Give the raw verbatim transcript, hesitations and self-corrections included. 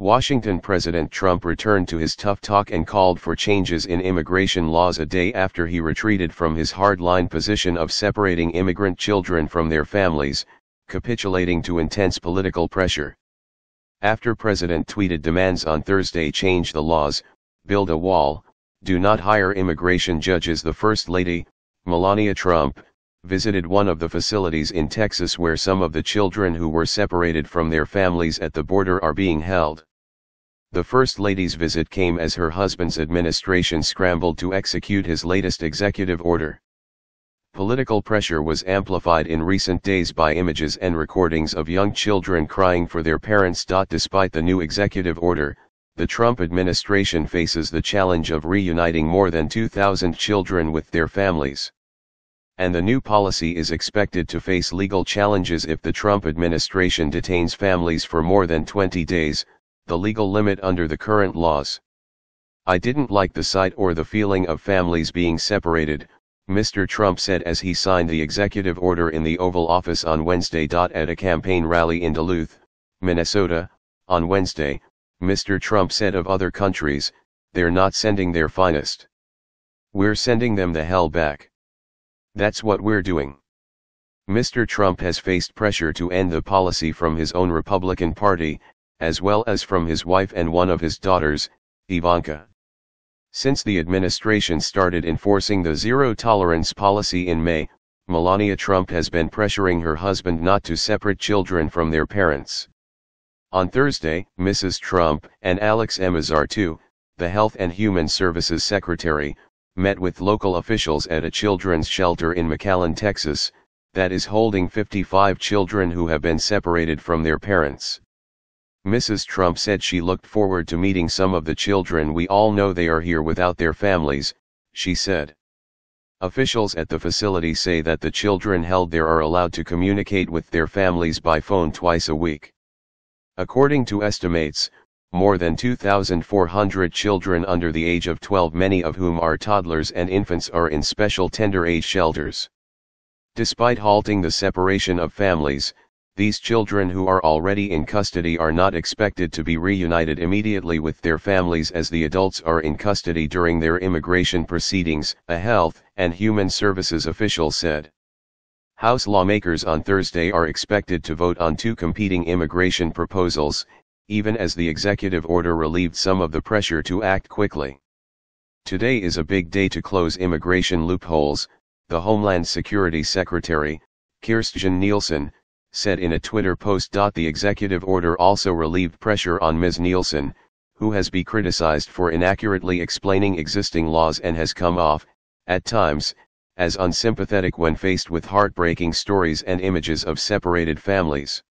Washington President Trump returned to his tough talk and called for changes in immigration laws a day after he retreated from his hardline position of separating immigrant children from their families, capitulating to intense political pressure. After President tweeted demands on Thursday change the laws, build a wall, do not hire immigration judges, the First Lady, Melania Trump, visited one of the facilities in Texas where some of the children who were separated from their families at the border are being held. The First Lady's visit came as her husband's administration scrambled to execute his latest executive order. Political pressure was amplified in recent days by images and recordings of young children crying for their parents. Despite the new executive order, the Trump administration faces the challenge of reuniting more than two thousand children with their families. And the new policy is expected to face legal challenges if the Trump administration detains families for more than twenty days, the legal limit under the current laws. I didn't like the sight or the feeling of families being separated, Mister Trump said as he signed the executive order in the Oval Office on Wednesday. At a campaign rally in Duluth, Minnesota, on Wednesday, Mister Trump said of other countries, "They're not sending their finest. We're sending them the hell back. That's what we're doing." Mister Trump has faced pressure to end the policy from his own Republican Party, as well as from his wife and one of his daughters, Ivanka. Since the administration started enforcing the zero-tolerance policy in May, Melania Trump has been pressuring her husband not to separate children from their parents. On Thursday, Missus Trump and Alex Amazartu, the Health and Human Services Secretary, met with local officials at a children's shelter in McAllen, Texas, that is holding fifty-five children who have been separated from their parents. Missus Trump said she looked forward to meeting some of the children. "We all know they are here without their families," she said. Officials at the facility say that the children held there are allowed to communicate with their families by phone twice a week. According to estimates, more than two thousand four hundred children under the age of twelve, many of whom are toddlers and infants, are in special tender age shelters. Despite halting the separation of families, these children who are already in custody are not expected to be reunited immediately with their families as the adults are in custody during their immigration proceedings, a Health and Human Services official said. House lawmakers on Thursday are expected to vote on two competing immigration proposals, even as the executive order relieved some of the pressure to act quickly. "Today is a big day to close immigration loopholes," the Homeland Security Secretary, Kirstjen Nielsen, said in a Twitter post. The executive order also relieved pressure on Miz Nielsen, who has been criticized for inaccurately explaining existing laws and has come off, at times, as unsympathetic when faced with heartbreaking stories and images of separated families.